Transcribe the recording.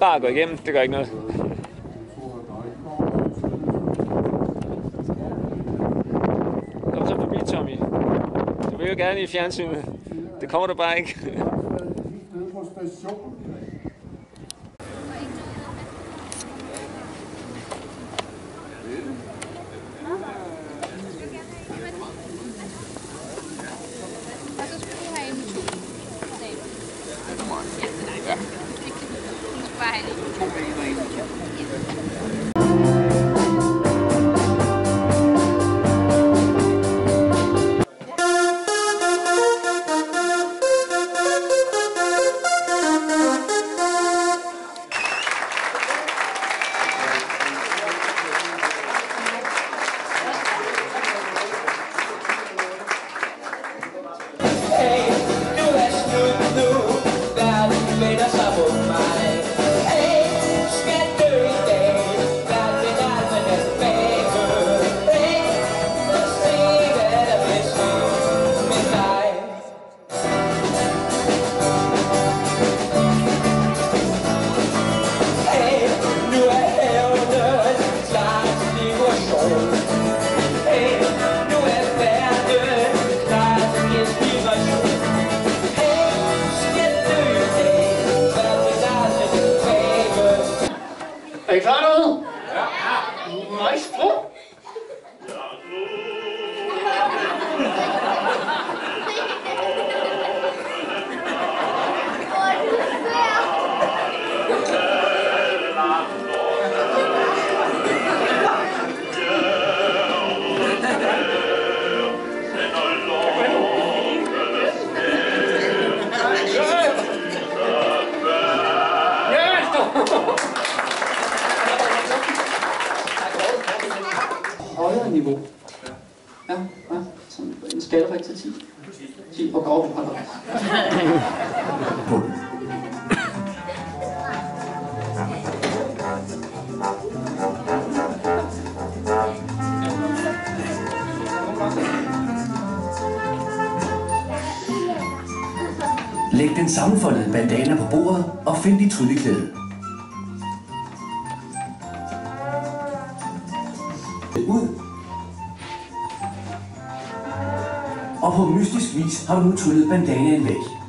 bare gå igennem, det gør ikke noget. Kom så forbi, Tommy. Du vil jo gerne i fjernsynet. Det kommer du bare ikke. Er I klar derude? Ja. Maestro! Højere niveau. Ja, sådan en skala fra 1 til 10. 10 og grov, hold op. Læg den sammenfoldede bandana på bordet og find dit trylleklæde. Ud. Og på mystisk vis har du nu tryllet bandanaen væk.